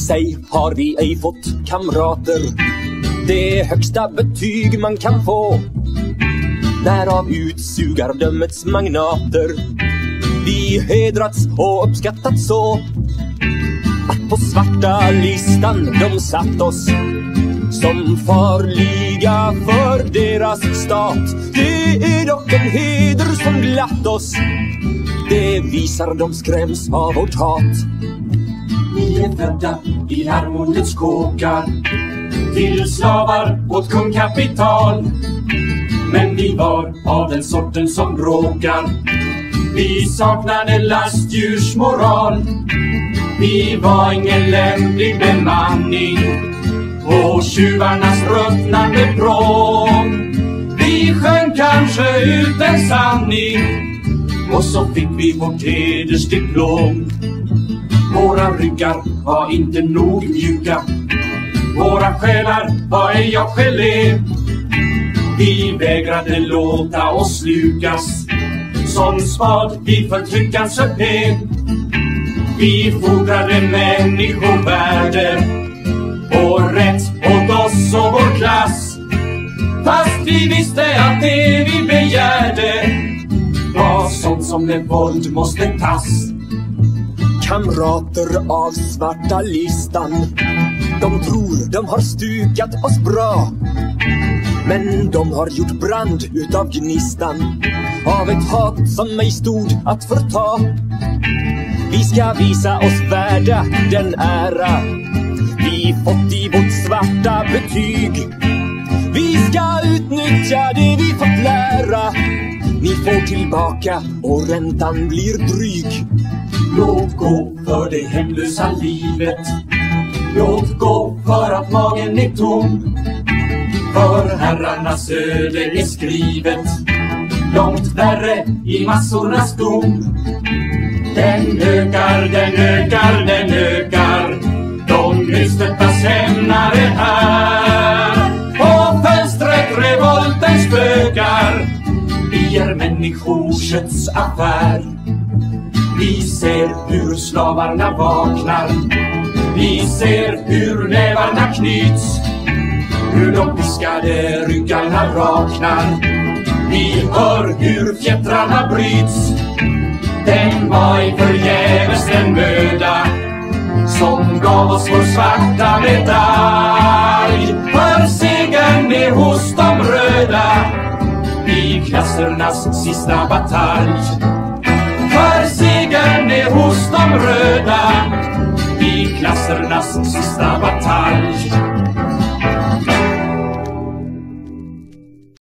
sig har vi ej fått kamrater. Det högsta betyg man kan få, därav utsugardömets magnater. Vi hedrats och uppskattats så att på svarta listan de satt oss som farliga för deras stat. Det är dock en heder som glatt oss, det visar de skräms av vårt hat. Vi är födda i armodets kåkar, till slavar åt kungkapital. Men vi var av den sorten som bråkar, vi saknade lastdjurs moral. Vi var ingen lämplig bemanning och tjuvarnas ruttnande pråm. Vi sjöng kanske ut en sanning och så fick vi vårt hedersdiplom. Våra ryggar var inte nog mjuka, våra själar var ej av gelé. Vi vägrade låta oss slukas som spad vid förtryckans öppet. Vi fordrade människovärde och rätt åt oss och vår klass, fast vi visste att det vi begärde var sånt som med våld måste tas. Kamrater av svarta listan, de tror de har stukat oss bra, men de har gjort brand utav gnistan, av ett hat som mig stod att förta. Vi ska visa oss värda den ära vi fått i vårt svarta betyg. Vi ska utnyttja det vi fått lära, ni får tillbaka och räntan blir dryg. Låt gå för det hemlösa livet, låt gå för att magen är tom. För herrarnas öde är skrivet, långt värre i massornas dom. Den ökar, den ökar, den ökar, de misstöttas hämnare här. På fönstret revolten spökar, vi är människokötts affär. Vi ser hur slavarna vaknar, vi ser hur nävarna knyts, hur de piskade ryggarna raknar. Vi hör hur fjättrarna bryts. Den var i förgäves den möda som gav oss vår svarta medalj. För segern är hos de röda i klassernas sista batalj. För segern är hos de röda i klassernas sista batalj.